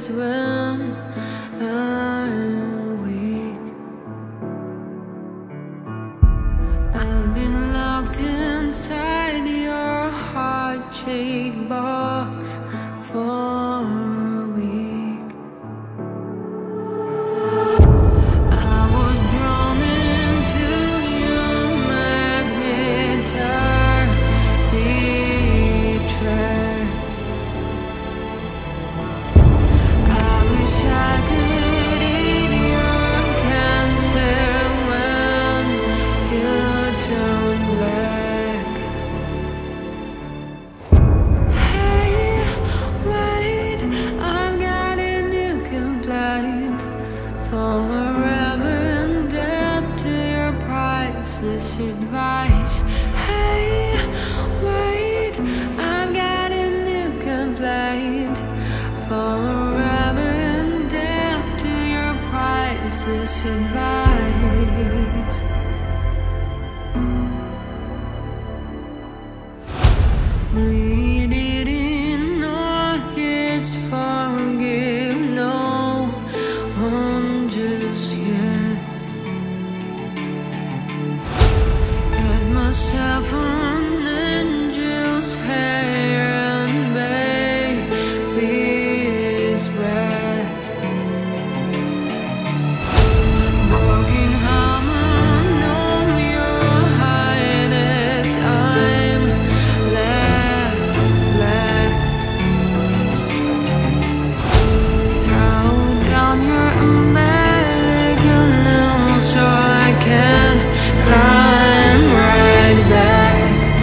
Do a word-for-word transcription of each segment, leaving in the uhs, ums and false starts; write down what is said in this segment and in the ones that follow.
is when I'm weak. I've been locked inside your heart-shaped box for a week. I was drawn into your magnetar deep track. I wish I could eat your cancer when you turn black. Hey, wait, I've got a new complaint. Forever indebted to your priceless advice. Hey, wait, I've got a new complaint. Forever indebted to your priceless advice. Needed in orchids, forgive no one just yet. Got myself an angel's hair and baby's breath. Broken harmony on your highness, I'm left black. Throw down your umbilical nails so I can climb right back.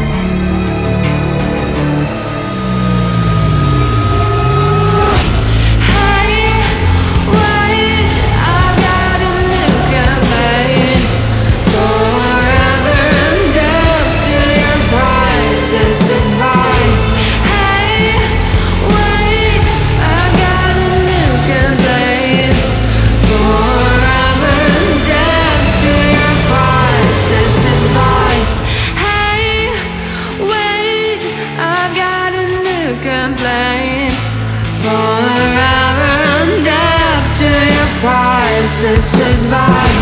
Hey, wait, I've got a new complaint. Forever indebted to your priceless advice. Hey, wait, I've got a new complaint. Forever indebted to your priceless advice. Hey, wait, I've got a new complaint. Forever indebted to your priceless advice.